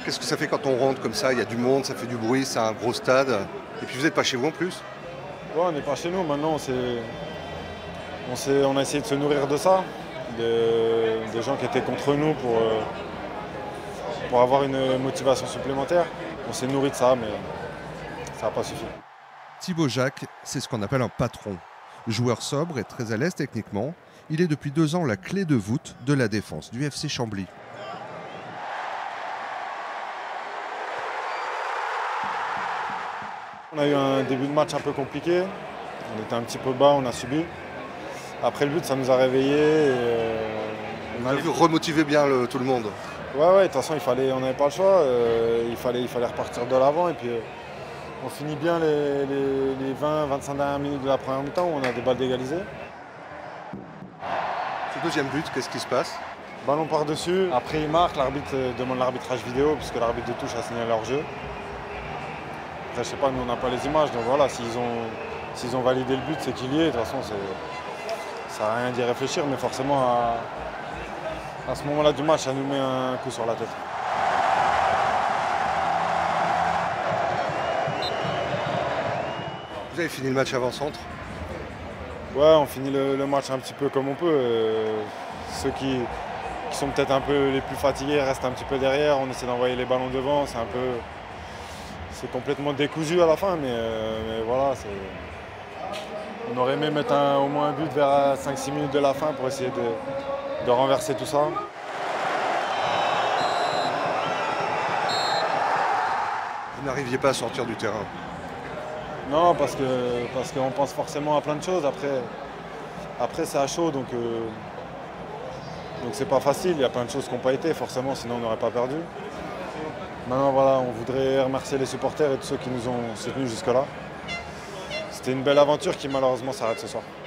Qu'est-ce que ça fait quand on rentre comme ça? Il y a du monde, ça fait du bruit, c'est un gros stade. Et puis vous n'êtes pas chez vous en plus? Ouais, on n'est pas chez nous. Maintenant, on a essayé de se nourrir de ça, des gens qui étaient contre nous pour avoir une motivation supplémentaire. On s'est nourri de ça, mais ça n'a pas suffi. Thibaut Jacques, c'est ce qu'on appelle un patron. Joueur sobre et très à l'aise techniquement, il est depuis 2 ans la clé de voûte de la défense du FC Chambly. On a eu un début de match un peu compliqué. On était un petit peu bas, on a subi. Après le but, ça nous a réveillés. Vous avez remotivé bien tout le monde. Ouais, de toute façon, on n'avait pas le choix. Il fallait repartir de l'avant. Et puis, on finit bien les 20-25 dernières minutes de la première mi-temps où on a des balles d'égalisées. Ce deuxième but, qu'est-ce qui se passe? Ballon par-dessus. Après, il marque. L'arbitre demande l'arbitrage vidéo puisque l'arbitre de touche a signalé leur jeu. Après, je sais pas, nous, on n'a pas les images. Donc voilà, s'ils ont validé le but, c'est qu'il y est. De toute façon, ça ne sert à rien d'y réfléchir. Mais forcément, à ce moment-là du match, ça nous met un coup sur la tête. Vous avez fini le match avant-centre? Ouais, on finit le match un petit peu comme on peut. Ceux qui sont peut-être un peu les plus fatigués restent un petit peu derrière. On essaie d'envoyer les ballons devant. C'est complètement décousu à la fin, mais voilà. On aurait aimé mettre au moins un but vers 5-6 minutes de la fin pour essayer de renverser tout ça. Vous n'arriviez pas à sortir du terrain? Non, parce qu'on pense forcément à plein de choses. Après c'est à chaud, donc c'est pas facile. Il y a plein de choses qui n'ont pas été, forcément, sinon on n'aurait pas perdu. Maintenant, voilà, on voudrait remercier les supporters et tous ceux qui nous ont soutenus jusque-là. C'était une belle aventure qui malheureusement s'arrête ce soir.